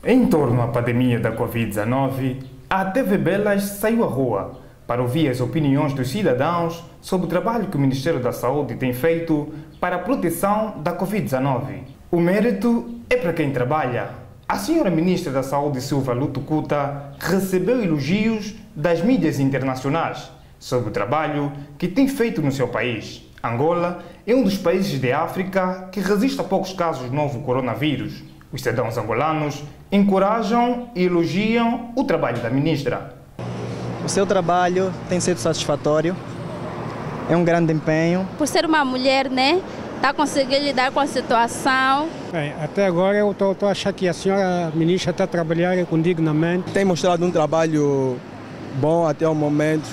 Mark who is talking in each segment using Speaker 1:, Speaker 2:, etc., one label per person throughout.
Speaker 1: Em torno à pandemia da Covid-19, a TV Belas saiu à rua para ouvir as opiniões dos cidadãos sobre o trabalho que o Ministério da Saúde tem feito para a proteção da Covid-19. O mérito é para quem trabalha. A senhora Ministra da Saúde, Silva Lutukuta, recebeu elogios das mídias internacionais sobre o trabalho que tem feito no seu país. Angola é um dos países de África que resiste a poucos casos do novo coronavírus. Os cidadãos angolanos encorajam e elogiam o trabalho da ministra.
Speaker 2: O seu trabalho tem sido satisfatório, é um grande empenho.
Speaker 3: Por ser uma mulher, está conseguindo lidar com a situação.
Speaker 4: Bem, até agora eu estou a achar que a senhora ministra está trabalhando dignamente.
Speaker 5: Tem mostrado um trabalho bom até o momento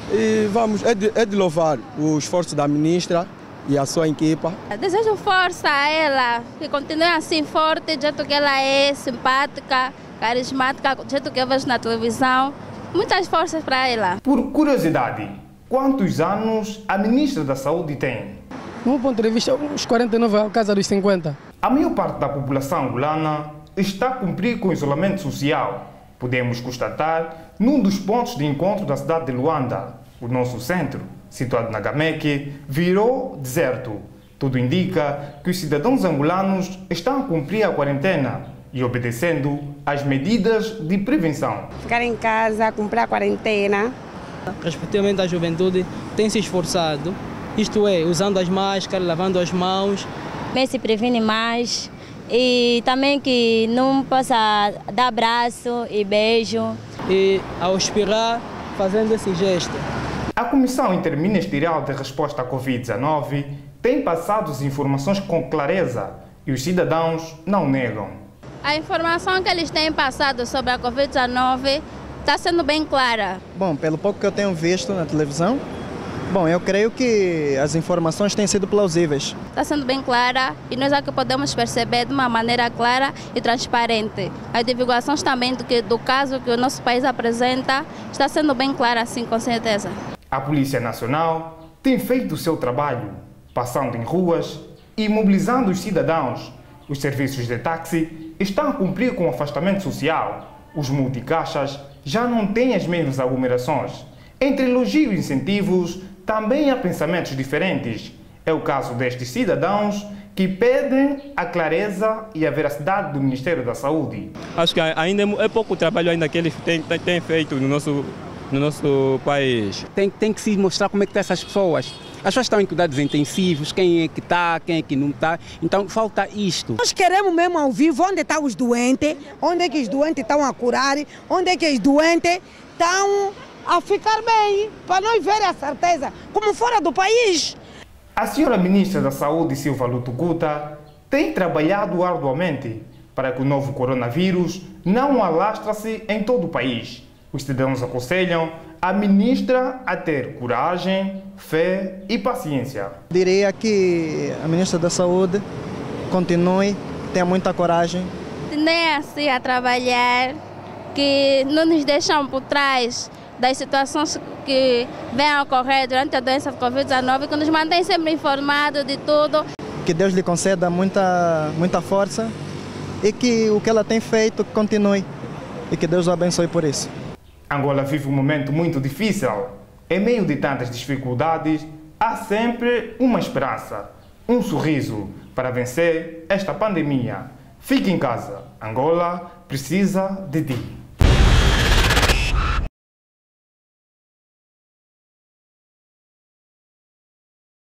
Speaker 5: e é de louvar o esforço da ministra e a sua equipa.
Speaker 3: Desejo força a ela, que continue assim forte, do jeito que ela é, simpática, carismática, do jeito que eu vejo na televisão. Muitas forças para ela.
Speaker 1: Por curiosidade, quantos anos a Ministra da Saúde tem?
Speaker 6: No meu ponto de vista, uns 49 a casa dos 50.
Speaker 1: A maior parte da população angolana está a cumprir com o isolamento social. Podemos constatar num dos pontos de encontro da cidade de Luanda. O nosso centro, situado na Gameke, virou deserto. Tudo indica que os cidadãos angolanos estão a cumprir a quarentena e obedecendo às medidas de prevenção.
Speaker 7: Ficar em casa, cumprir a quarentena.
Speaker 8: Respectivamente, a juventude tem se esforçado, isto é, usando as máscaras, lavando as mãos.
Speaker 3: Bem, se previne mais e também que não possa dar abraço e beijo.
Speaker 8: E ao expirar, fazendo esse gesto.
Speaker 1: A Comissão Interministerial de Resposta à Covid-19 tem passado as informações com clareza e os cidadãos não negam.
Speaker 3: A informação que eles têm passado sobre a Covid-19 está sendo bem clara.
Speaker 2: Bom, pelo pouco que eu tenho visto na televisão, eu creio que as informações têm sido plausíveis.
Speaker 3: Está sendo bem clara e nós aqui podemos perceber de uma maneira clara e transparente. As divulgações também do caso que o nosso país apresenta está sendo bem clara, sim, com certeza.
Speaker 1: A Polícia Nacional tem feito o seu trabalho, passando em ruas e mobilizando os cidadãos. Os serviços de táxi estão a cumprir com o afastamento social. Os multicaixas já não têm as mesmas aglomerações. Entre elogios e incentivos, também há pensamentos diferentes. É o caso destes cidadãos que pedem a clareza e a veracidade do Ministério da Saúde.
Speaker 5: Acho que ainda é pouco trabalho ainda que eles têm feito no nosso país.
Speaker 9: Tem que se mostrar como é que estão essas pessoas. As pessoas estão em cuidados intensivos, quem é que está, quem é que não está. Então falta isto.
Speaker 10: Nós queremos mesmo ao vivo onde estão os doentes, onde é que os doentes estão a curar, onde é que os doentes estão a ficar bem, para nós ver a certeza, como fora do país.
Speaker 1: A senhora Ministra da Saúde, Silva Lutukuta, tem trabalhado arduamente para que o novo coronavírus não alastre-se em todo o país. Os cidadãos aconselham a ministra a ter coragem, fé e paciência.
Speaker 2: Diria que a Ministra da Saúde continue, tenha muita coragem.
Speaker 3: Nem assim a trabalhar, que não nos deixam por trás das situações que vêm a ocorrer durante a doença de Covid-19, que nos mantém sempre informados de tudo.
Speaker 2: Que Deus lhe conceda muita força e que o que ela tem feito continue e que Deus o abençoe por isso.
Speaker 1: Angola vive um momento muito difícil. Em meio de tantas dificuldades, há sempre uma esperança, um sorriso para vencer esta pandemia. Fique em casa. Angola precisa de ti.